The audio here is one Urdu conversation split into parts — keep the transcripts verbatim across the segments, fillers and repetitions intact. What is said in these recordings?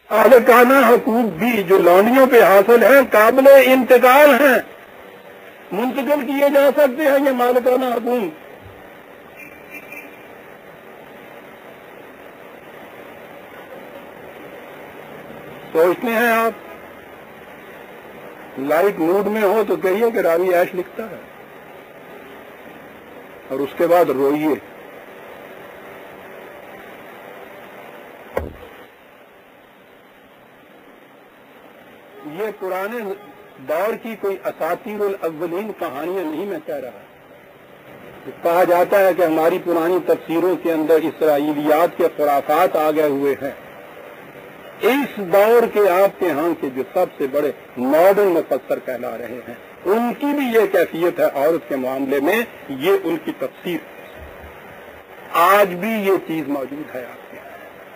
اہلکانہ حقوق بھی جو لونڈیوں پہ حاصل ہیں قابل انتقال ہیں، منتقل کیے جا سکتے ہیں یہ مالکانہ حقوق۔ سوچتے ہیں آپ لائٹ موڈ میں ہو تو کہیے کہ راوی عیش لکھتا ہے، اور اس کے بعد روئیے۔ یہ پرانے دور کی کوئی اساطیر الاولین کہانیاں نہیں میں کہہ رہا۔ کہا جاتا ہے کہ ہماری پرانی تفسیروں کے اندر اسرائیلیات کے خرافات آ گئے ہوئے ہیں۔ اس دور کے آپ کے ہاں کے جو سب سے بڑے ماڈرن مفسر کہلا رہے ہیں، ان کی بھی یہ کیفیت ہے عورت کے معاملے میں، یہ ان کی تفسیر۔ آج بھی یہ چیز موجود ہے آپ کے ہاں۔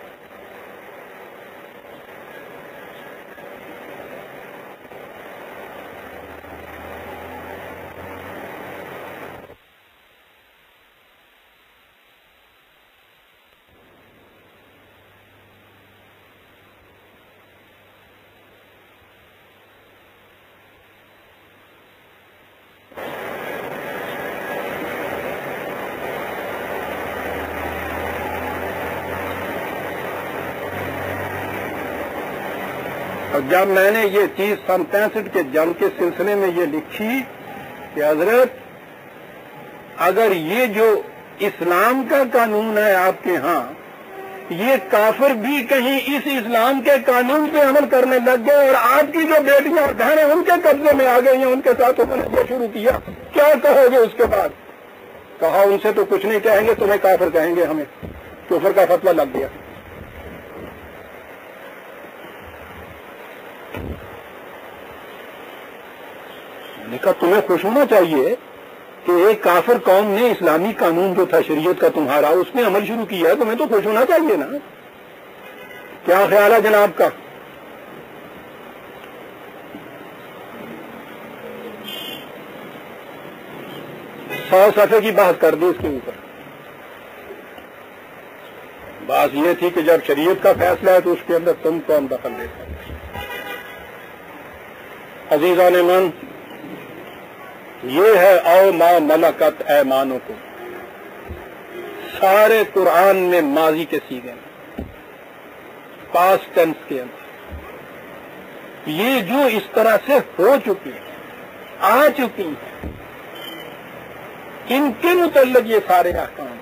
اور جب میں نے یہ چیز سن پینسٹھ کے جنگ کے سلسلے میں یہ لکھی کہ حضرت اگر یہ جو اسلام کا قانون ہے آپ کے ہاں، یہ کافر بھی کہیں اس اسلام کے قانون پہ عمل کرنے لگ گئے اور آپ کی جو بیٹیاں اور بہنیں ان کے قبضے میں آ گئی ہیں، ان کے ساتھ انہوں نے یہ شروع کیا، کیا کہو گے اس کے بعد؟ کہا ان سے تو کچھ نہیں کہیں گے، تمہیں کافر کہیں گے، ہمیں کفر کا فتویٰ لگ گیا۔ نے کہا تمہیں خوش ہونا چاہیے کہ ایک کافر قوم نے اسلامی قانون جو تھا شریعت کا تمہارا، اس میں عمل شروع کیا ہے، تمہیں تو خوش ہونا چاہیے نا۔ کیا خیال ہے جناب کا؟ سو صفحے کی بحث کر دی اس کے اوپر۔ بات یہ تھی کہ جب شریعت کا فیصلہ ہے تو اس کے اندر تم کون دخل دے سکتے؟ عزیزان من، یہ ہے او ما ملکت ایمانوں کو، سارے قرآن میں ماضی کے سیغے میں، پاسٹ ٹینس کے اندر، یہ جو اس طرح سے ہو چکی ہے، آ چکی ہے، ان کے متعلق یہ سارے احکام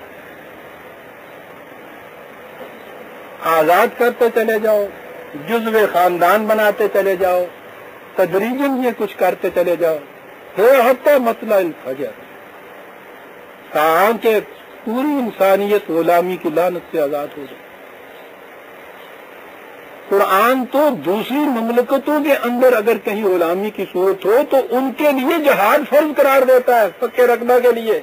آزاد کرتے چلے جاؤ، جزو خاندان بناتے چلے جاؤ، تدریجاً یہ کچھ کرتے چلے جاؤ، حتی مسئلہ الفجر، تاکہ پوری انسانیت غلامی کی لعنت سے آزاد ہو جائے۔ قرآن تو دوسری مملکتوں کے اندر اگر کہیں غلامی کی صورت ہو تو ان کے لیے جہاد فرض قرار دیتا ہے، فقہ رقبہ کے لیے۔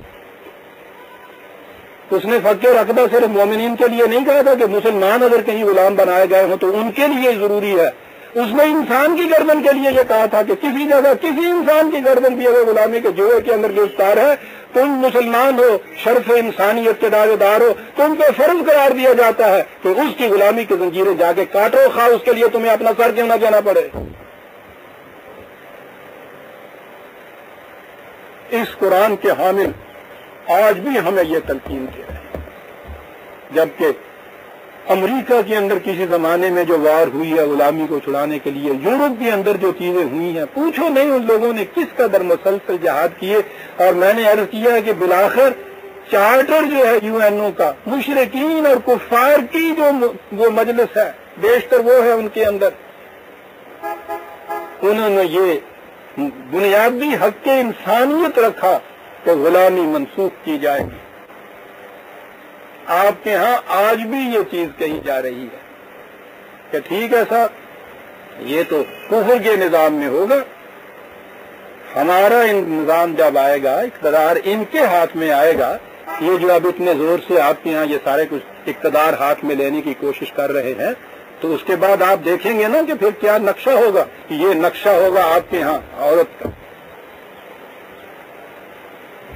اس نے فقہ رقبہ صرف مومنین کے لیے نہیں کہا تھا کہ مسلمان اگر کہیں غلام بنائے گئے ہوں تو ان کے لیے ضروری ہے، اس نے انسان کی گردن کے لیے یہ کہا تھا کہ کسی جگہ کسی انسان کی گردن بھی اگر غلامی کے جوئے کے اندر گرفتار ہے، تم مسلمان ہو، شرف انسانیت کے دعوے دار ہو، تم پہ فرض قرار دیا جاتا ہے کہ اس کی غلامی کی زنجیریں جا کے کاٹو، خواہ اس کے لیے تمہیں اپنا سر کیوں نہ دینا پڑے۔ اس قرآن کے حامل آج بھی ہمیں یہ تلقین کیا ہے، جبکہ امریکہ کے اندر کسی زمانے میں جو وار ہوئی ہے غلامی کو چھڑانے کے لیے، یورپ کے اندر جو چیزیں ہوئی ہیں، پوچھو نہیں ان لوگوں نے کس قدر مسلسل جہاد کیے۔ اور میں نے عرض کیا ہے کہ بالآخر چارٹر جو ہے یو این او کا، مشرکین اور کفار کی جو وہ مجلس ہے، بیشتر وہ ہے ان کے اندر، انہوں نے یہ بنیادی حق انسانیت رکھا کہ غلامی منسوخ کی جائے گی۔ آپ کے ہاں آج بھی یہ چیز کہی جا رہی ہے کہ ٹھیک ہے صاحب، یہ تو کفر کے نظام میں ہوگا، ہمارا نظام جب آئے گا، اقتدار ان کے ہاتھ میں آئے گا، یہ جو اب اتنے زور سے آپ کے ہاں یہ سارے کچھ اقتدار ہاتھ میں لینے کی کوشش کر رہے ہیں، تو اس کے بعد آپ دیکھیں گے نا کہ پھر کیا نقشہ ہوگا۔ یہ نقشہ ہوگا آپ کے ہاں عورت کا،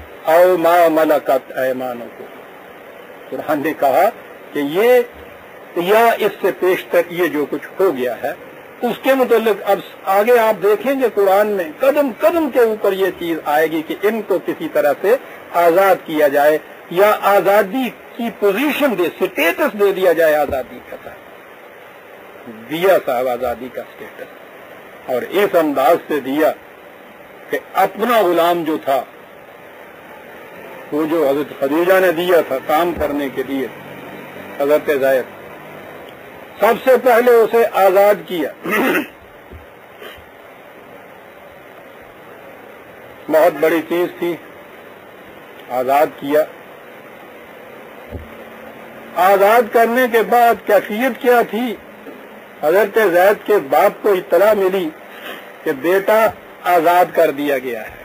او ما ملکت ایمانکم۔ قرآن نے کہا کہ یہ یا اس سے پیش تک یہ جو کچھ ہو گیا ہے اس کے متعلق اب آگے آپ دیکھیں گے قرآن میں قدم قدم کے اوپر یہ چیز آئے گی کہ ان کو کسی طرح سے آزاد کیا جائے یا آزادی کی پوزیشن دے، سٹیٹس دے دیا جائے آزادی کا صاحب دیا صاحب آزادی کا سٹیٹس، اور اس انداز سے دیا کہ اپنا غلام جو تھا وہ جو حضرت خدیجہ نے دیا تھا کام کرنے کے لیے حضرت زید، سب سے پہلے اسے آزاد کیا بہت بڑی چیز تھی، آزاد کیا۔ آزاد کرنے کے بعد کیفیت کیا تھی؟ حضرت زید کے باپ کو اطلاع ملی کہ بیٹا آزاد کر دیا گیا ہے،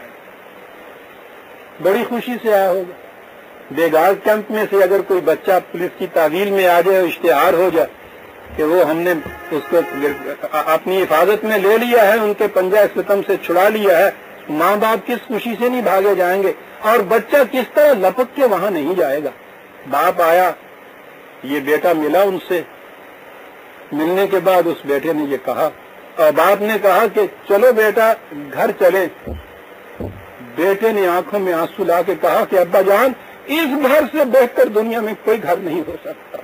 بڑی خوشی سے آیا ہوگا۔ بیگار کیمپ میں سے اگر کوئی بچہ پولیس کی تعویل میں آ جائے، اشتہار ہو جائے کہ وہ ہم نے اس کو اپنی حفاظت میں لے لیا ہے، ان کے پنجہ ستم سے چھڑا لیا ہے، ماں باپ کس خوشی سے نہیں بھاگے جائیں گے، اور بچہ کس طرح لپک کے وہاں نہیں جائے گا۔ باپ آیا، یہ بیٹا ملا ان سے، ملنے کے بعد اس بیٹے نے یہ کہا، اور باپ نے کہا کہ چلو بیٹا گھر چلے۔ بیٹے نے آنکھوں میں آنسو لا کے کہا کہ ابا جان، اس گھر سے بہتر دنیا میں کوئی گھر نہیں ہو سکتا۔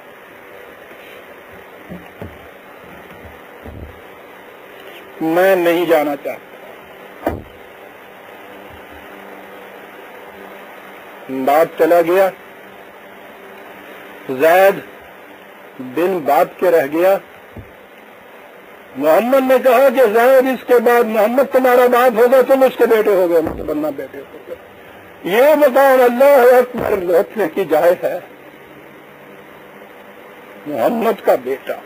میں نہیں جانا چاہتا۔ باپ چلا گیا، زید بن باپ کے رہ گیا۔ محمد نے کہا کہ زید اس کے بعد محمد تمہارا باپ ہوگا، تم اس کے بیٹے ہو گئے، مطلب بیٹے ہو گئے۔ یہ مقام اللہ اکبر لوٹنے کی جائز ہے۔ محمد کا بیٹا،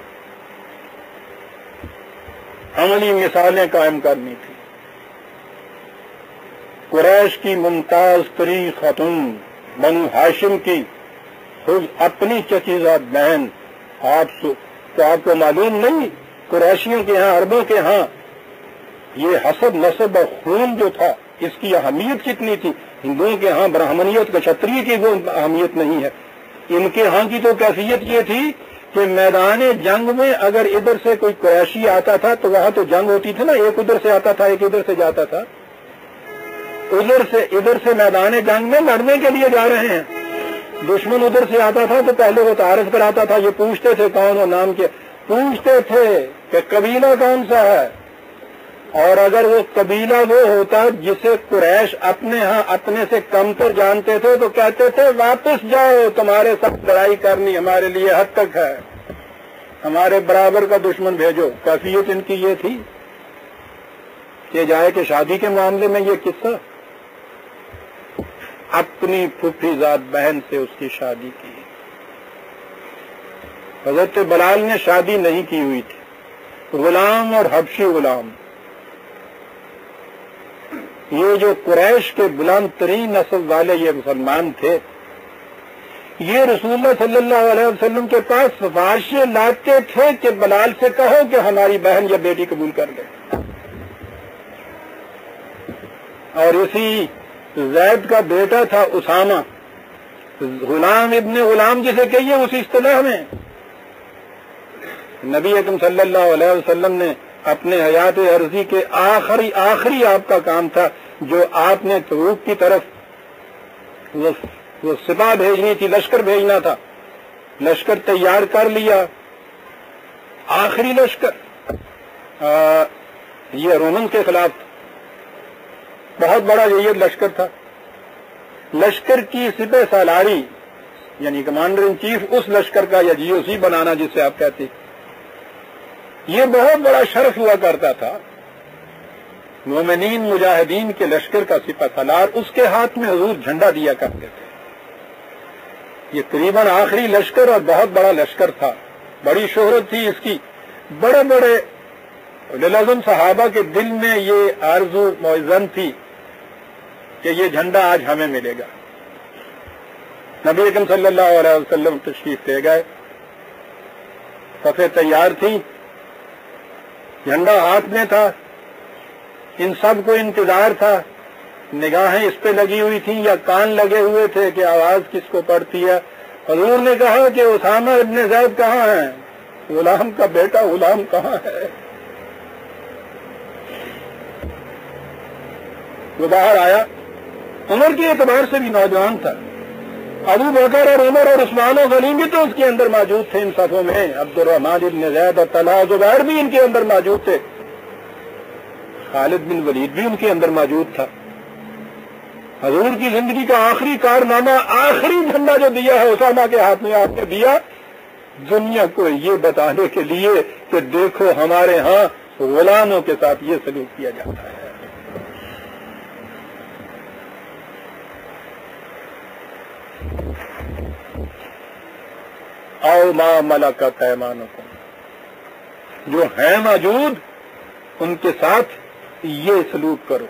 عملی مثالیں قائم کرنی تھی۔ قریش کی ممتاز ترین خاتون، بنو ہاشم کی خود اپنی چچیزاد بہن، آپ تو آپ کو معلوم نہیں قریشیوں کے ہاں، عربوں کے ہاں یہ حسب نسب اور خون جو تھا اس کی اہمیت کتنی تھی۔ ہندوؤں کے ہاں برہمنیت کا چھتری کی وہ اہمیت نہیں ہے، ان کے ہاں کی تو کیفیت یہ تھی کہ میدان جنگ میں اگر ادھر سے کوئی قریشی آتا تھا تو وہاں تو جنگ ہوتی تھی نا، ایک ادھر سے آتا تھا ایک ادھر سے جاتا تھا، ادھر سے ادھر سے میدان جنگ میں لڑنے کے لیے جا رہے ہیں، دشمن ادھر سے آتا تھا تو پہلے وہ تعارف کراتا تھا، یہ پوچھتے تھے کون ہو، نام کے پوچھتے تھے کہ قبیلہ کون سا ہے، اور اگر وہ قبیلہ وہ ہوتا جسے قریش اپنے ہاں اپنے سے کم تر جانتے تھے تو کہتے تھے واپس جاؤ، تمہارے ساتھ لڑائی کرنی ہمارے لیے حد تک ہے، ہمارے برابر کا دشمن بھیجو۔ کیفیت ان کی یہ تھی کہ جائے کہ شادی کے معاملے میں یہ قصہ، اپنی پھوپھی ذات بہن سے اس کی شادی کی۔ حضرت بلال نے شادی نہیں کی ہوئی تھی، غلام اور حبشی غلام، یہ جو قریش کے بلند ترین نسل والے یہ مسلمان تھے، یہ رسول اللہ صلی اللہ علیہ وسلم کے پاس سفارشیں لاتے تھے کہ بلال سے کہو کہ ہماری بہن یا بیٹی قبول کر لے، اور اسی زید کا بیٹا تھا اسامہ، غلام ابن غلام جسے کہیے اسی اصطلاح میں نبی اکرم صلی اللہ علیہ وسلم نے اپنے حیات عرضی کے آخری آخری آپ کا کام تھا جو آپ نے تبوک کی طرف وہ سپاہ بھیجنی تھی، لشکر بھیجنا تھا، لشکر تیار کر لیا، آخری لشکر آ, یہ رومن کے خلاف بہت بڑا یہ لشکر تھا۔ لشکر کی سپہ سالاری یعنی کمانڈر ان چیف اس لشکر کا یا جی او سی بنانا جسے آپ کہتے، یہ بہت بڑا شرف ہوا کرتا تھا۔ مومنین مجاہدین کے لشکر کا سپہ سالار، اس کے ہاتھ میں حضور جھنڈا دیا کرتے تھے۔ یہ قریباً آخری لشکر اور بہت بڑا لشکر تھا، بڑی شہرت تھی اس کی، بڑے بڑے اعظم صحابہ کے دل میں یہ آرزو معزن تھی کہ یہ جھنڈا آج ہمیں ملے گا۔ نبی اکرم صلی اللہ علیہ وسلم تشریف لے گئے، صفیں تیار تھیں، جھنڈا ہاتھ میں تھا، ان سب کو انتظار تھا، نگاہیں اس پہ لگی ہوئی تھیں یا کان لگے ہوئے تھے کہ آواز کس کو پڑتی ہے، حضور نے کہا کہ اسامہ ابن زید کہاں ہیں؟ غلام کا بیٹا غلام کہاں ہے؟ وہ باہر آیا، عمر کے اعتبار سے بھی نوجوان تھا، ابو بکر اور عمر اور عثمان و غنی بھی تو اس کے اندر موجود تھے ان صفوں میں، عبد الرحمن ابن زید اور طلحہ زبیر بھی ان کے اندر موجود تھے، خالد بن ولید بھی ان کے اندر موجود تھا۔ حضور کی زندگی کا آخری کارنامہ، آخری جھنڈا جو دیا ہے اسامہ کے ہاتھ میں آپ نے دیا، دنیا کو یہ بتانے کے لیے کہ دیکھو ہمارے ہاں غلاموں کے ساتھ یہ سلوک کیا جاتا ہے۔ او ما ملکت ایمانکم، جو ہیں موجود ان کے ساتھ یہ سلوک کرو،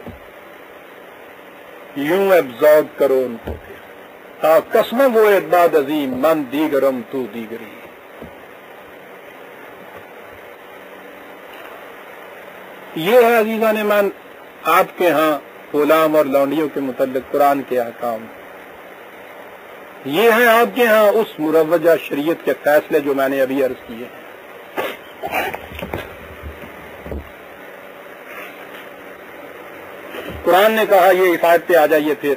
یوں ابزاد کرو ان کو، تا قسم وہ اعتباد عظیم من دیگرم تو دیگری۔ یہ ہے عزیزان من آپ کے ہاں غلام اور لونڈیوں کے متعلق قرآن کے احکام، یہ ہیں آپ کے ہاں اس مروجہ شریعت کے فیصلے جو میں نے ابھی عرض کیے ہیں۔ قرآن نے کہا، یہ اس آیت پہ آ جائیے پھر،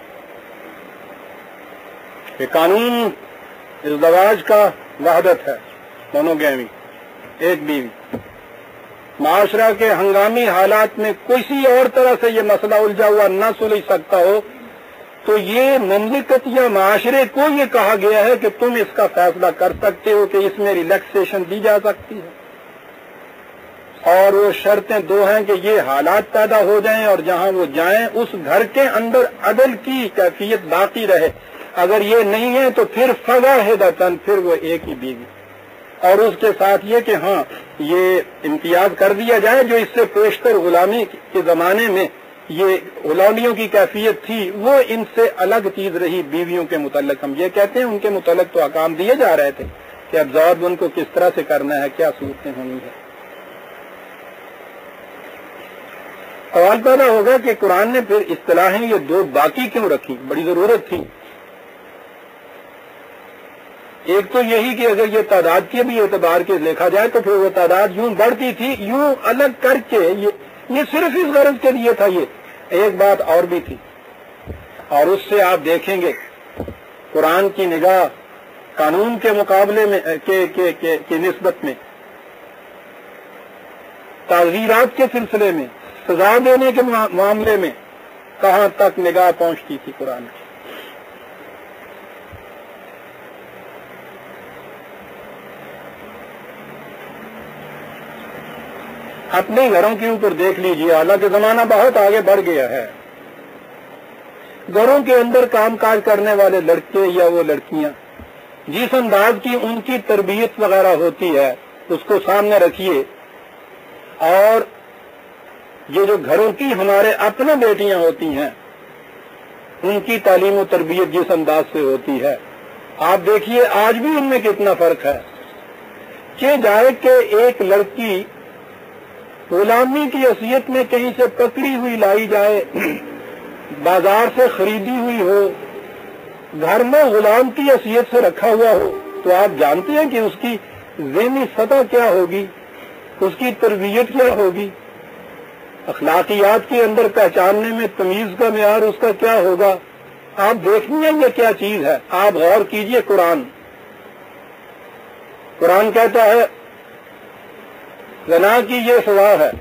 کہ قانون ازدواج کا وحدت ہے، مونوگیمی، ایک بیوی۔ معاشرہ کے ہنگامی حالات میں کسی اور طرح سے یہ مسئلہ الجھا ہوا نہ سلجھ سکتا ہو تو یہ مملکت یا معاشرے کو یہ کہا گیا ہے کہ تم اس کا فیصلہ کر سکتے ہو کہ اس میں ریلیکسیشن دی جا سکتی ہے، اور وہ شرطیں دو ہیں کہ یہ حالات پیدا ہو جائیں اور جہاں وہ جائیں اس گھر کے اندر عدل کی کیفیت باقی رہے۔ اگر یہ نہیں ہے تو پھر فواحدۃ، پھر وہ ایک ہی بیوی، اور اس کے ساتھ یہ کہ ہاں یہ امتیاز کر دیا جائے جو اس سے پیشتر غلامی کے زمانے میں یہ غلامیوں کی کیفیت تھی، وہ ان سے الگ چیز رہی۔ بیویوں کے متعلق ہم یہ کہتے ہیں، ان کے متعلق تو احکام دیے جا رہے تھے کہ ابزاد ان کو کس طرح سے کرنا ہے، کیا صورتیں ہونی ہے۔ سوال پیدا ہوگا کہ قرآن نے پھر اصطلاحیں یہ دو باقی کیوں رکھی؟ بڑی ضرورت تھی۔ ایک تو یہی کہ اگر یہ تعداد کے بھی اعتبار کے دیکھا جائے تو پھر وہ تعداد یوں بڑھتی تھی، یوں الگ کر کے، یہ یہ صرف اس غرض کے لیے تھا۔ یہ ایک بات اور بھی تھی، اور اس سے آپ دیکھیں گے قرآن کی نگاہ قانون کے مقابلے میں کے, کے, کے, کے نسبت میں، تعزیرات کے سلسلے میں، سزا دینے کے معاملے میں کہاں تک نگاہ پہنچتی تھی قرآن کی۔ اپنے گھروں کے اوپر دیکھ لیجیے، حالانکہ زمانہ بہت آگے بڑھ گیا ہے، گھروں کے اندر کام کاج کرنے والے لڑکے یا وہ لڑکیاں جس انداز کی ان کی تربیت وغیرہ ہوتی ہے اس کو سامنے رکھیے، اور یہ جو گھروں کی ہمارے اپنے بیٹیاں ہوتی ہیں ان کی تعلیم و تربیت جس انداز سے ہوتی ہے، آپ دیکھیے آج بھی ان میں کتنا فرق ہے۔ کہ جائے کہ ایک لڑکی غلامی کی حیثیت میں کہیں سے پکڑی ہوئی لائی جائے، بازار سے خریدی ہوئی ہو، گھر میں غلام کی حیثیت سے رکھا ہوا ہو، تو آپ جانتے ہیں کہ اس کی ذہنی سطح کیا ہوگی، اس کی تربیت کیا ہوگی، اخلاقیات کے اندر پہچاننے میں تمیز کا معیار اس کا کیا ہوگا۔ آپ دیکھنی ہے یہ کیا چیز ہے۔ آپ غور کیجئے، قرآن قرآن کہتا ہے زنا کی یہ سزا ہے،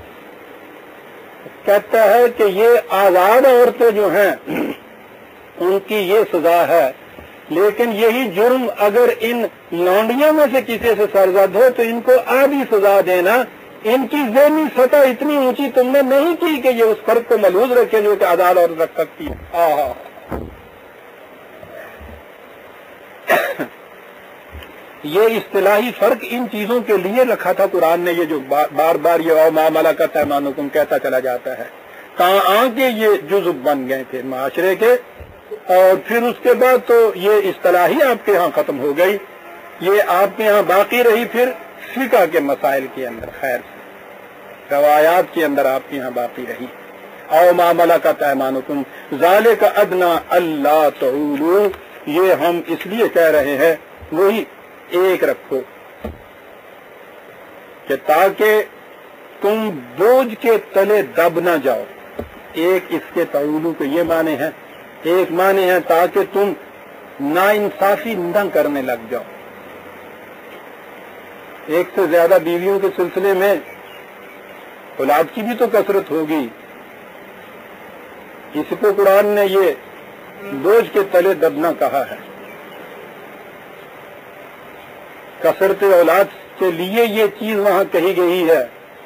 کہتا ہے کہ یہ آزاد عورتیں جو ہیں ان کی یہ سزا ہے، لیکن یہی جرم اگر ان لونڈیوں میں سے کسی سے سرزد ہو تو ان کو آدھی سزا دینا۔ ان کی ذہنی سطح اتنی اونچی تم نے نہیں کی کہ یہ اس فرق کو ملحوظ رکھے جو کہ آزاد عورت رکھ سکتی ہے۔ آہا یہ اصطلاحی فرق ان چیزوں کے لیے رکھا تھا قرآن نے، یہ جو بار بار یہ او ما ملکت ایمانکم کہتا چلا جاتا ہے، کہاں آ کے یہ جزو بن گئے تھے معاشرے کے، اور پھر اس کے بعد تو یہ اصطلاحی آپ کے ہاں ختم ہو گئی، یہ آپ کے ہاں باقی رہی پھر فقہ کے مسائل کے اندر، خیر سے روایات کے اندر آپ کے یہاں باقی رہی۔ او ما ملکت ایمانکم ذالک ادنی الا تعولوا یہ ہم اس لیے کہہ رہے ہیں وہی ایک رکھو کہ تاکہ تم بوجھ کے تلے دب نہ جاؤ. ایک اس کے تعلق کے یہ معنی ہے، ایک معنی ہے تاکہ تم ناانصافی نہ کرنے لگ جاؤ. ایک سے زیادہ بیویوں کے سلسلے میں اولاد کی بھی تو کثرت ہوگی. اس کو قرآن نے یہ بوجھ کے تلے دبنا کہا ہے. کثرت اولاد کے لیے یہ چیز وہاں کہی گئی ہے.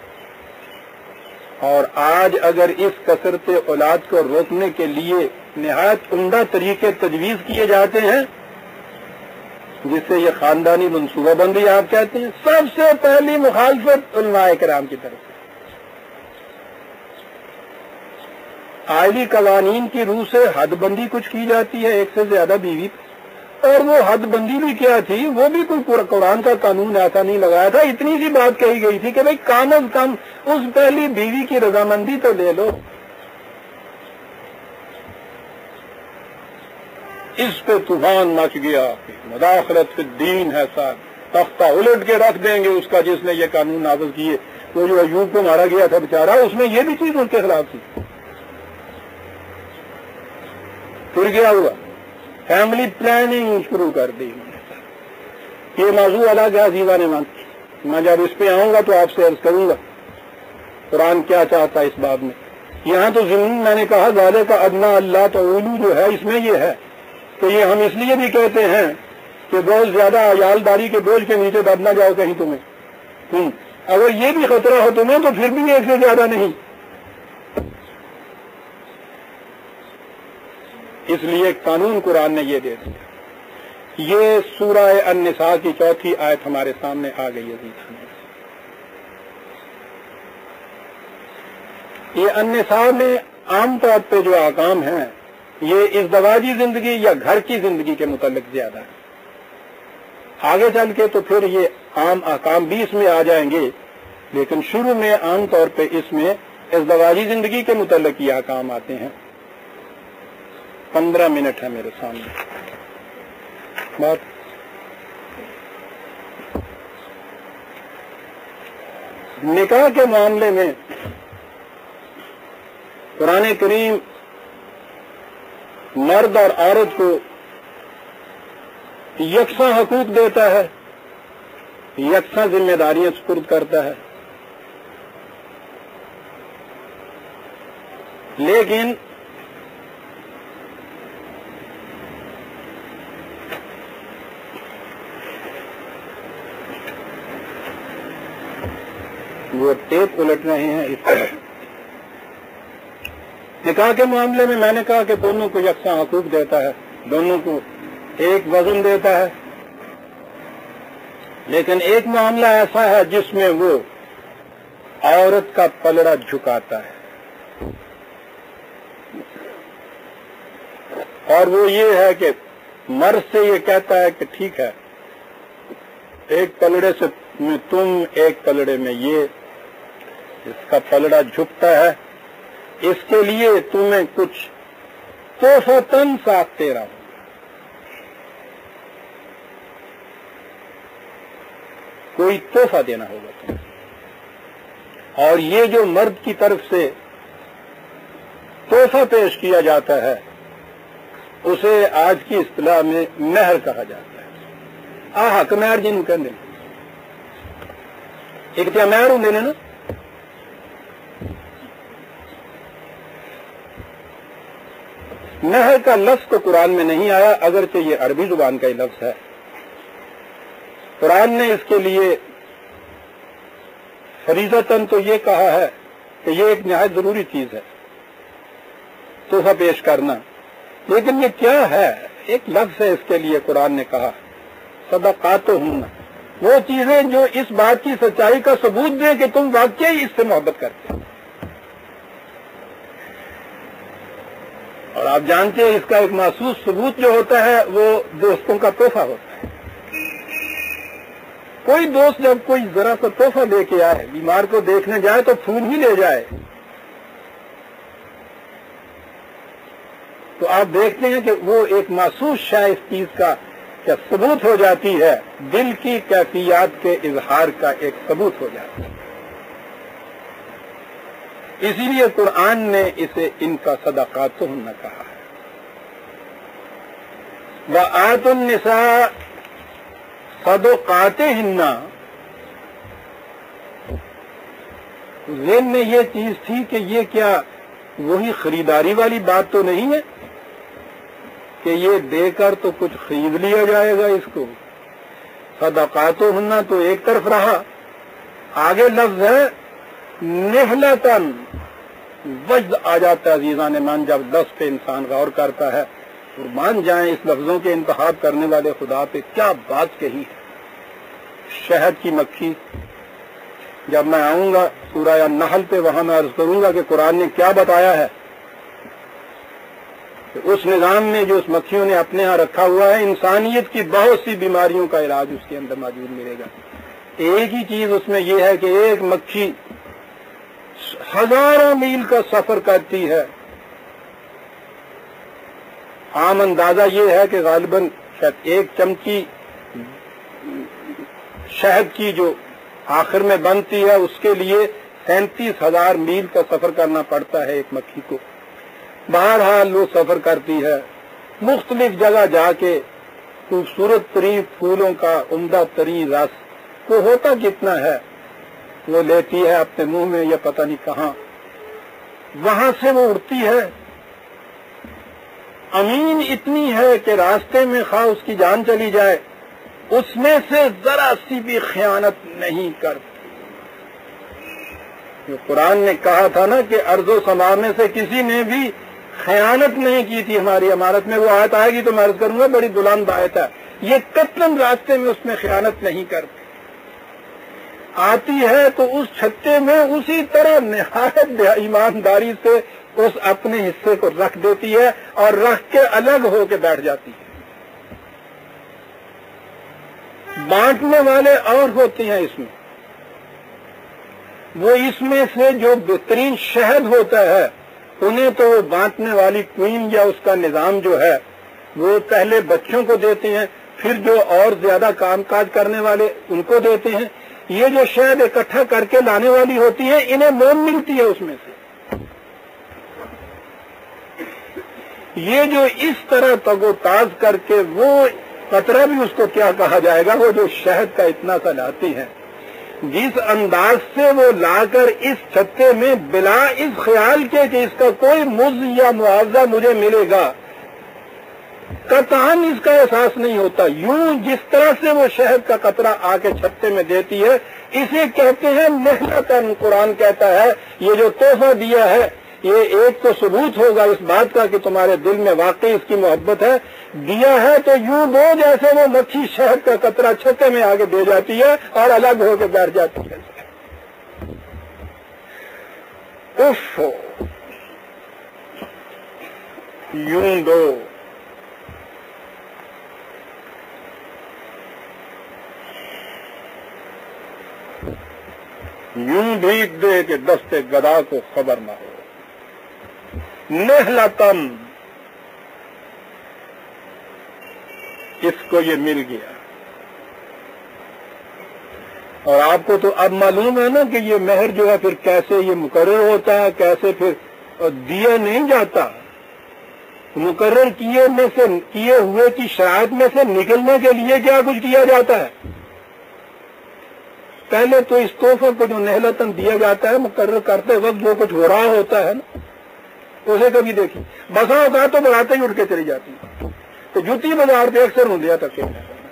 اور آج اگر اس کثرت اولاد کو روکنے کے لیے نہایت عمدہ طریقے تجویز کیے جاتے ہیں جس سے یہ خاندانی منصوبہ بندی آپ کہتے ہیں، سب سے پہلی مخالفت علماء کرام کی طرف سے. آئلی قوانین کی روح سے حد بندی کچھ کی جاتی ہے ایک سے زیادہ بیوی، اور وہ حد بندی بھی کیا تھی، وہ بھی کوئی قرآن کا قانون ایسا نہیں لگایا تھا. اتنی سی بات کہی گئی تھی کہ بھئی کم از کم اس پہلی بیوی کی رضامندی تو لے لو. اس پہ طوفان مچ گیا، مداخلت فی الدین ہے صاحب، تختہ الٹ کے رکھ دیں گے اس کا جس نے یہ قانون نافذ کیے. وہ جو ایوب کو مارا گیا تھا بیچارہ، اس میں یہ بھی چیز ان کے خلاف تھی. پھر کیا ہوا؟ فیملی پلاننگ شروع کر دی. یہ موضوع الگ ہے عزیزان من، میں جب اس پہ آؤں گا تو آپ سے عرض کروں گا قرآن کیا چاہتا ہے اس باب میں. یہاں تو ضمن میں نے کہا ذالے کا ادنا اللہ تعالی جو ہے، اس میں یہ ہے کہ یہ ہم اس لیے بھی کہتے ہیں کہ بہت زیادہ عیالداری کے بوجھ کے نیچے دب نہ جاؤ کہیں تمہیں. تم اگر یہ بھی خطرہ ہو تمہیں تو پھر بھی ایک سے زیادہ نہیں. اس لیے قانون قرآن نے یہ دے دیا. یہ سورہ النساء کی چوتھی آیت ہمارے سامنے آ گئی ہے. یہ النساء میں عام طور پہ جو احکام ہیں یہ ازدواجی زندگی یا گھر کی زندگی کے متعلق زیادہ ہے. آگے چل کے تو پھر یہ عام احکام بھی اس میں آ جائیں گے، لیکن شروع میں عام طور پہ اس میں ازدواجی زندگی کے متعلق یہ احکام آتے ہیں. پندرہ منٹ ہے میرے سامنے. بات نکاح کے معاملے میں قرآن کریم مرد اور عورت کو یکساں حقوق دیتا ہے، یکساں ذمہ داریاں سپرد کرتا ہے. لیکن وہ ٹیپ الٹ رہے ہیں. اس طرح نکاح کے معاملے میں میں نے کہا کہ دونوں کو یکساں حقوق دیتا ہے، دونوں کو ایک وزن دیتا ہے. لیکن ایک معاملہ ایسا ہے جس میں وہ عورت کا پلڑا جھکاتا ہے، اور وہ یہ ہے کہ مرد سے یہ کہتا ہے کہ ٹھیک ہے ایک پلڑے سے میں تم، ایک پلڑے میں یہ، اس کا پلڑا جھکتا ہے، اس کے لیے تمہیں کچھ تحفتاً ساتھ تیرا ہو. کوئی تحفہ دینا ہوگا تمہیں. اور یہ جو مرد کی طرف سے تحفہ پیش کیا جاتا ہے اسے آج کی اصطلاح میں مہر کہا جاتا ہے. آ حق مہر جن کرنے ایک کیا مہر ہوں دینے نا. مہر کا لفظ تو قرآن میں نہیں آیا، اگرچہ یہ عربی زبان کا ہی لفظ ہے. قرآن نے اس کے لیے فریضتاً تو یہ کہا ہے کہ یہ ایک نہایت ضروری چیز ہے تحفہ پیش کرنا. لیکن یہ کیا ہے؟ ایک لفظ ہے اس کے لیے. قرآن نے کہا صدقاتہن، وہ چیزیں جو اس بات کی سچائی کا ثبوت دیں کہ تم واقعی اس سے محبت کرتے ہو. اور آپ جانتے ہیں اس کا ایک محسوس ثبوت جو ہوتا ہے وہ دوستوں کا تحفہ ہوتا ہے. کوئی دوست جب کوئی ذرا سا تحفہ لے کے آئے، بیمار کو دیکھنے جائے تو پھول ہی لے جائے، تو آپ دیکھتے ہیں کہ وہ ایک محسوس شے اس چیز کا کیا ثبوت ہو جاتی ہے، دل کی کیفیات کے اظہار کا ایک ثبوت ہو جاتا ہے۔ اسی لیے قرآن نے اسے ان کا صدقاتہن کہا ہے۔ وآتوا النساء صدقاتہن، ذہن میں یہ چیز تھی کہ یہ کیا وہی خریداری والی بات تو نہیں ہے کہ یہ دے کر تو کچھ خرید لیا جائے گا اس کو؟ صدقاتہن تو ایک طرف رہا، آگے لفظ ہے نحلتن، وجد آ جاتا ہے عزیزان مان جب لفظ پہ انسان غور کرتا ہے، اور مان جائیں اس لفظوں کے انتخاب کرنے والے خدا پہ کیا بات کہی ہے۔ شہد کی مکھی، جب میں آؤں گا سورہ النحل پہ وہاں میں عرض کروں گا کہ قرآن نے کیا بتایا ہے کہ اس نظام میں جو اس مکھیوں نے اپنے ہاں رکھا ہوا ہے، انسانیت کی بہت سی بیماریوں کا علاج اس کے اندر موجود ملے گا۔ ایک ہی چیز اس میں یہ ہے کہ ایک مکھی ہزاروں میل کا سفر کرتی ہے۔ عام اندازہ یہ ہے کہ غالباً شاید ایک چمچی شہد کی جو آخر میں بنتی ہے اس کے لیے سینتیس ہزار میل کا سفر کرنا پڑتا ہے ایک مکھی کو۔ بہرحال وہ سفر کرتی ہے، مختلف جگہ جا کے خوبصورت ترین پھولوں کا عمدہ ترین رس، وہ ہوتا کتنا ہے، وہ لیتی ہے اپنے منہ میں یا پتہ نہیں کہاں، وہاں سے وہ اڑتی ہے۔ امین اتنی ہے کہ راستے میں خواہ اس کی جان چلی جائے اس میں سے ذرا سی بھی خیانت نہیں کرتی۔ جو قرآن نے کہا تھا نا کہ ارض و سما میں سے کسی نے بھی خیانت نہیں کی تھی ہماری عمارت میں، وہ آیت آئے گی تو میں عرض کروں گا بڑی بلند آیت ہے، یہ قطعاً راستے میں اس میں خیانت نہیں کرتی، آتی ہے تو اس چھتے میں اسی طرح نہایت ایمانداری سے اس اپنے حصے کو رکھ دیتی ہے اور رکھ کے الگ ہو کے بیٹھ جاتی ہے۔ بانٹنے والے اور ہوتے ہیں اس میں، وہ اس میں سے جو بہترین شہد ہوتا ہے انہیں تو وہ بانٹنے والی کوئین یا اس کا نظام جو ہے وہ پہلے بچوں کو دیتے ہیں، پھر جو اور زیادہ کام کاج کرنے والے ان کو دیتے ہیں۔ یہ جو شہد اکٹھا کر کے لانے والی ہوتی ہے انہیں موم ملتی ہے اس میں سے۔ یہ جو اس طرح تگو تاز کر کے وہ قطرہ بھی اس کو کیا کہا جائے گا، وہ جو شہد کا اتنا سا لاتی ہے، جس انداز سے وہ لا کر اس چھتے میں بلا اس خیال کے کہ اس کا کوئی مزد یا معاوضہ مجھے ملے گا، قطعاً اس کا احساس نہیں ہوتا۔ یوں جس طرح سے وہ شہد کا قطرہ آ کے چھتے میں دیتی ہے اسے کہتے ہیں محنتاً۔ قرآن کہتا ہے یہ جو تحفہ دیا ہے یہ ایک تو ثبوت ہوگا اس بات کا کہ تمہارے دل میں واقعی اس کی محبت ہے، دیا ہے تو یوں دو جیسے وہ مکھی شہد کا قطرہ چھتے میں آگے دے جاتی ہے اور الگ ہو کے بیٹھ جاتی ہے۔ اف یوں دو، یوں بھیگ دے کہ دستے گدا کو خبر نہ ہو۔ نہلتن، اس کو یہ مل گیا، اور آپ کو تو اب معلوم ہے نا کہ یہ مہر جو ہے پھر کیسے یہ مقرر ہوتا ہے، کیسے پھر دیا نہیں جاتا، مقرر کیے میں سے کیے ہوئے کی شرائط میں سے نکلنے کے لیے کیا کچھ کیا جاتا ہے۔ پہلے تو اس تحفے کو جو نہلتن دیا جاتا ہے مقرر کرتے وقت جو کچھ ہو رہا ہوتا ہے نا اسے کبھی دیکھی، بسا ہوتا تو بڑھاتے ہی اٹھ کے چلی جاتی، تو جوتی بازار پہ اکثر ہوں دیا تک۔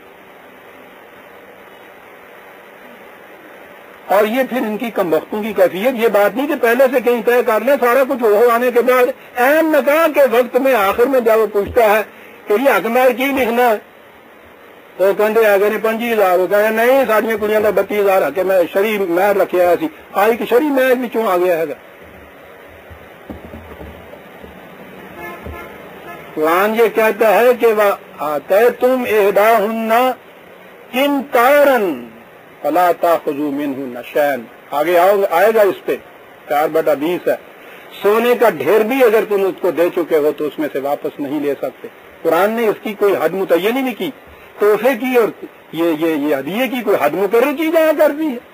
اور یہ پھر ان کی کم وقتوں کی کیفیت، یہ بات نہیں کہ پہلے سے کہیں طے کر لیں، سارا کچھ ہو آنے کے بعد اہم نکاح کے وقت میں آخر میں جب وہ پوچھتا ہے کہ یہ حکمار کی لکھنا ہے تو کہتے آگے نے پنجی ہزار، وہ کہتے نہیں ساڑھیاں کڑیاں کا بتی ہزار کہ میں شری مہر رکھے آیا سی، آئی کہ شری مہر بچوں آ گیا ہے۔ قرآن یہ کہتا ہے کہ وَآتَيْتُمْ إِحْدَاهُنَّ قِنْطَارًا فَلَا تَأْخُذُوا مِنْهُ شَيْئًا، آگے آئے گا اس پہ، چار بٹا بیس ہے۔ سونے کا ڈھیر بھی اگر تم اس کو دے چکے ہو تو اس میں سے واپس نہیں لے سکتے. قرآن نے اس کی کوئی حد متعین ہی نہیں کی. تحفے کی اور یہ یہ یہ ہدیے کی کوئی حد مقرر کی جایا کرتی ہے.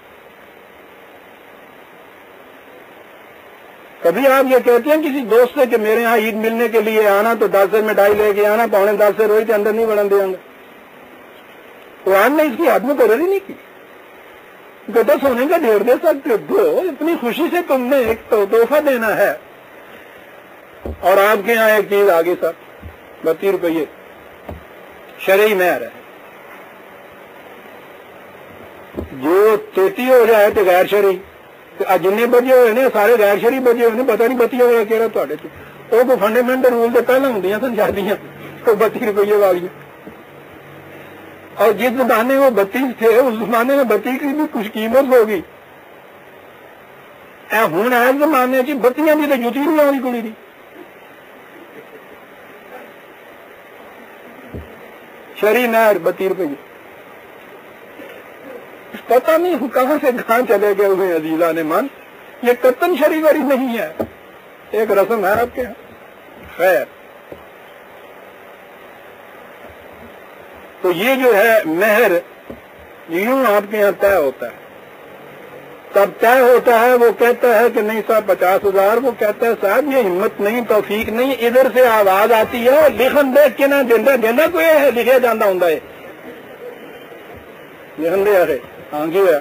کبھی آپ یہ کہتے ہیں کسی دوست سے کہ میرے ہاں عید ملنے کے لیے آنا تو دس سے مٹھائی لے کے آنا, پونے دس سے روئی کے اندر نہیں بڑھن دیں گے. قرآن نے اس کی حد مقرر ہی نہیں کی. کہتے سونے کا ڈھیر دے سکتے دو, اتنی خوشی سے تم نے ایک تحفہ دینا ہے. اور آپ کے یہاں ایک چیز آگے سر بتیس روپیے شرعی مہر ہے. جو تیتی ہو جائے تو غیر شرعی, جن بجے ہوئے نے سارے غیر شرعی بجے ہوئے نے, پتہ نہیں بتی ہوا کہہ رہا تھوڑے وہ کوئی فنڈامنٹل رول تو پہلے ہوں سن شادیاں تو بتیس روپیے والی. اور جس زمانے وہ بتیس تھے اس زمانے میں بتی کی بھی کچھ قیمت ہوگی. ہوں اس زمانے کی بتیاں بھی تو جتی نہیں آئی کڑی کی. شرعی مہر بتیس روپیے. پتہ نہیں کہاں سے کہاں چلے گئے ہوئے عزیزان نے من. یہ قطن شرعی وری نہیں ہے, ایک رسم ہے آپ کے خیر. تو یہ جو ہے مہر یوں آپ کے یہاں طے ہوتا ہے. تب طے ہوتا ہے وہ کہتا ہے کہ نہیں صاحب پچاس ہزار, وہ کہتا ہے صاحب یہ ہمت نہیں توفیق نہیں. ادھر سے آواز آتی ہے لکھن دیکھ کے نہ دینا دینا کوئی ہے لکھے جانا ہوں لکھن دے آگے ہاں جی ہے.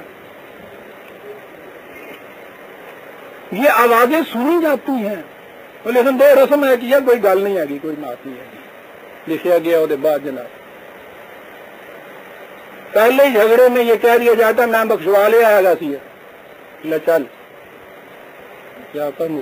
یہ آوازیں سنی جاتی ہیں لیکن دے رسم ہے کہ کوئی گل نہیں آگی, کوئی بات نہیں آگی, لکھا گیا وہ بعد جناب. پہلے ہی جھگڑے میں یہ کہہ دیا جاتا میں بخشوا لے آئے گا سی نہ چل کیا کروں.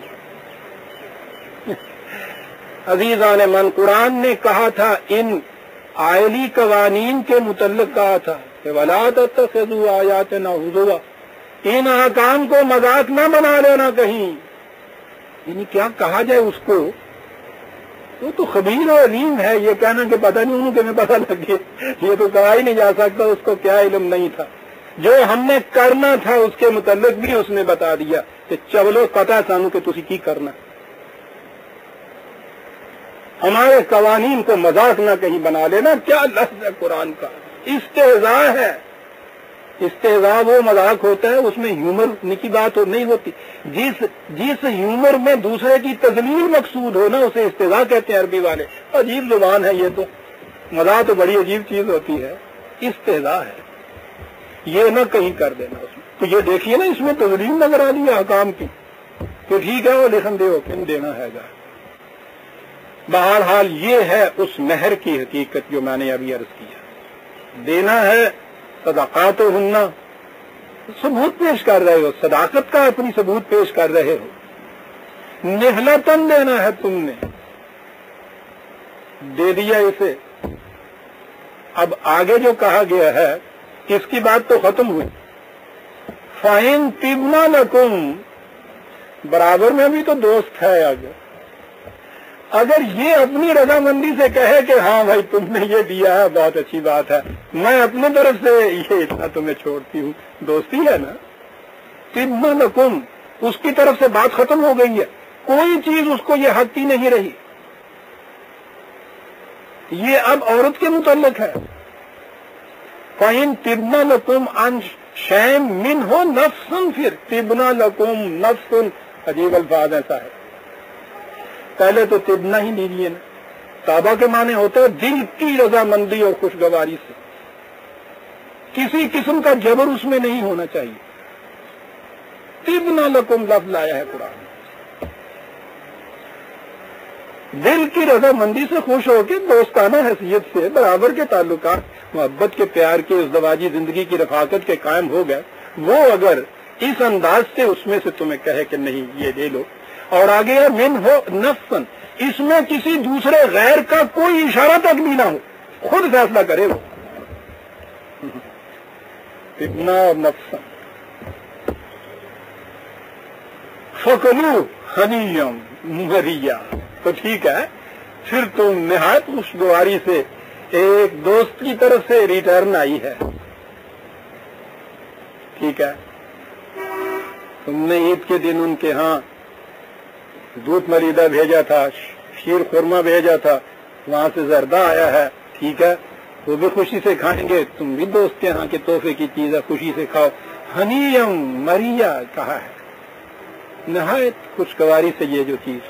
عزیزان من, قرآن نے کہا تھا ان آئلی قوانین کے متعلق کہا تھا کہ وَلَا تَتَّخِذُوا آیَاتِنَا ہُزُوًا, ان احکام کو مذاق نہ بنا لینا کہیں. یعنی کیا کہا جائے اس کو, وہ تو خبیر و علیم ہے. یہ کہنا کہ پتہ نہیں انہوں تمہیں پتہ لگے, یہ تو کہا ہی نہیں جا سکتا اس کو کیا علم نہیں تھا. جو ہم نے کرنا تھا اس کے متعلق بھی اس نے بتا دیا کہ چلو پتہ سانو کہ تسی کی کرنا. ہمارے قوانین کو مذاق نہ کہیں بنا لینا. کیا لفظ ہے قرآن کا, استہزاء ہے. استہزاء وہ مذاق ہوتا ہے اس میں ہیومر کی بات نہیں ہوتی. جس جس ہیومر میں دوسرے کی تذلیل مقصود ہو نا اسے استہزاء کہتے ہیں عربی والے. عجیب زبان ہے یہ, تو مذاق تو بڑی عجیب چیز ہوتی ہے. استہزاء ہے یہ نہ کہیں کر دینا اس میں. تو یہ دیکھیے نا اس میں تذلیل نظر آ رہی ہے حکام کی کہ ٹھیک ہے وہ لکھن دے کن دینا ہے گا. بہرحال یہ ہے اس مہر کی حقیقت جو میں نے ابھی عرض کیا. دینا ہے صدقات و ہننا, ثبوت پیش کر رہے ہو, صداقت کا اپنی ثبوت پیش کر رہے ہو. نہلتن دینا ہے تم نے, دے دیا اسے. اب آگے جو کہا گیا ہے اس کی بات تو ختم ہوئی. فَإِن طِبْنَ لَكُمْ, برابر میں بھی تو دوست ہے. آگے اگر یہ اپنی رضامندی سے کہے کہ ہاں بھائی تم نے یہ دیا ہے بہت اچھی بات ہے, میں اپنی طرف سے یہ اتنا تمہیں چھوڑتی ہوں, دوستی ہے نا. طِبْنَ لَكُمْ, اس کی طرف سے بات ختم ہو گئی ہے. کوئی چیز اس کو یہ حق ہی نہیں رہی. یہ اب عورت کے متعلق ہے. فَإِن طِبْنَ لَكُمْ عَنْ شَيْءٍ مِّنْهُ نَفْسٌ, پھر طِبْنَ لَكُمْ نَفْسٌ, عجیب الفاظ ایسا ہے. پہلے تو طبنا ہی نہیں لیے نا. طابہ کے معنی ہوتے ہیں دل کی رضامندی اور خوشگواری سے, کسی قسم کا جبر اس میں نہیں ہونا چاہیے. طبنا لکم لفظ لایا ہے قرآن. دل کی رضامندی سے خوش ہو کے دوستانہ حیثیت سے برابر کے تعلقات, محبت کے, پیار کے, اس دواجی زندگی کی رفاقت کے قائم ہو گئے. وہ اگر اس انداز سے اس میں سے تمہیں کہے کہ نہیں یہ لے لو, اور آگے من ہو نفسن, اس میں کسی دوسرے غیر کا کوئی اشارہ تک بھی نہ ہو, خود فیصلہ کرے وہ. اتنا نفسن فکلو ہنیم مریا, تو ٹھیک ہے پھر تم نہایت خوشگواری سے, ایک دوست کی طرف سے ریٹرن آئی ہے. ٹھیک ہے, تم نے عید کے دن ان کے ہاں دودھ ملیدہ بھیجا تھا، شیر خورما بھیجا تھا، وہاں سے زردہ آیا ہے، ٹھیک ہے، وہ بھی خوشی سے کھائیں گے، تم بھی دوست کے ہاں کے تحفے کی چیز ہے، خوشی سے کھاؤ۔ ہنیم مریا کہا ہے، نہایت خوشگواری سے یہ جو چیز۔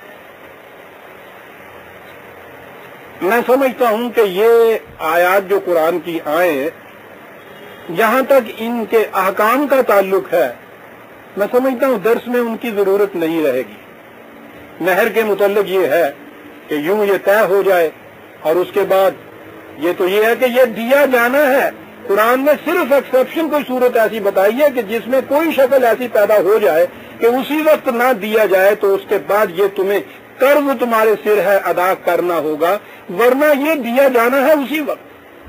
میں سمجھتا ہوں کہ یہ آیات جو قرآن کی آئیں، جہاں تک ان کے احکام کا تعلق ہے، میں سمجھتا ہوں درس میں ان کی ضرورت نہیں رہے گی۔ مہر کے متعلق یہ ہے کہ یوں یہ طے ہو جائے، اور اس کے بعد یہ تو یہ ہے کہ یہ دیا جانا ہے۔ قرآن نے صرف ایکسیپشن کوئی صورت ایسی بتائی ہے کہ جس میں کوئی شکل ایسی پیدا ہو جائے کہ اسی وقت نہ دیا جائے تو اس کے بعد یہ تمہیں قرض تمہارے سر ہے ادا کرنا ہوگا، ورنہ یہ دیا جانا ہے اسی وقت۔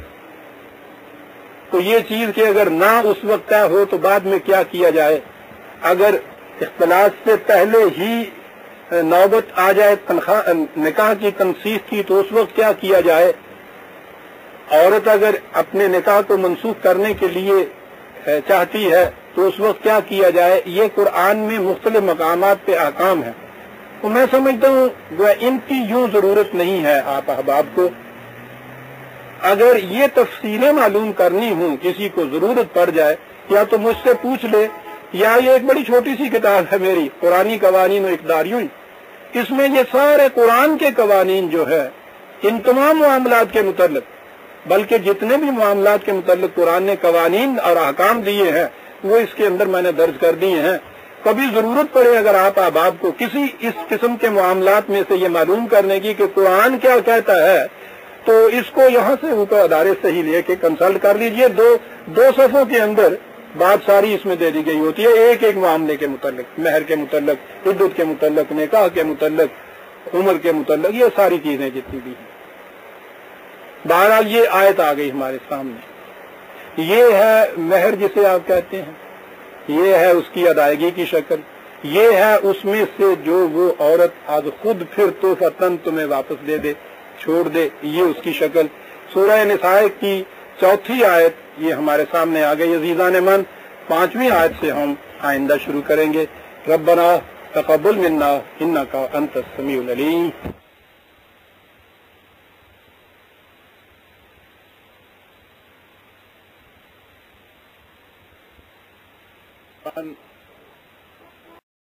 تو یہ چیز کہ اگر نہ اس وقت طے ہو تو بعد میں کیا کیا جائے؟ اگر اختلاط سے پہلے ہی نوبت آ جائے تنخواہ نکاح کی تنسیخ کی تو اس وقت کیا کیا جائے؟ عورت اگر اپنے نکاح کو منسوخ کرنے کے لیے چاہتی ہے تو اس وقت کیا کیا جائے؟ یہ قرآن میں مختلف مقامات پہ احکام ہیں۔ تو میں سمجھتا ہوں جو ان کی یوں ضرورت نہیں ہے آپ احباب کو۔ اگر یہ تفصیلیں معلوم کرنی ہوں، کسی کو ضرورت پڑ جائے، یا تو مجھ سے پوچھ لے، یا یہ ایک بڑی چھوٹی سی کتاب ہے میری، قرآنی قوانین و اقداریون، اس میں یہ سارے قرآن کے قوانین جو ہے ان تمام معاملات کے متعلق، بلکہ جتنے بھی معاملات کے متعلق قرآن نے قوانین اور احکام دیے ہیں وہ اس کے اندر میں نے درج کر دیے ہیں۔ کبھی ضرورت پڑے اگر آپ احباب کو کسی اس قسم کے معاملات میں سے یہ معلوم کرنے کی کہ قرآن کیا کہتا ہے، تو اس کو یہاں سے اوپر ادارے سے ہی لے کے کنسلٹ کر لیجئے۔ دو دو صفحوں کے اندر بات ساری اس میں دے دی گئی ہوتی ہے، ایک ایک معاملے کے متعلق، مہر کے متعلق، عدت کے متعلق، نکاح کے متعلق، عمر کے متعلق، یہ ساری چیزیں جتنی بھی ہیں۔ بہرحال یہ آیت آ گئی ہمارے سامنے، یہ ہے مہر جسے آپ کہتے ہیں، یہ ہے اس کی ادائیگی کی شکل، یہ ہے اس میں سے جو وہ عورت آج خود پھر توفتاً تمہیں واپس دے دے، چھوڑ دے، یہ اس کی شکل۔ سورہ نساء کی چوتھی آیت یہ ہمارے سامنے آ گئی عزیزان من۔ پانچویں آیت سے ہم آئندہ شروع کریں گے۔ ربنا تقبل منا انک انت السمیع العلیم۔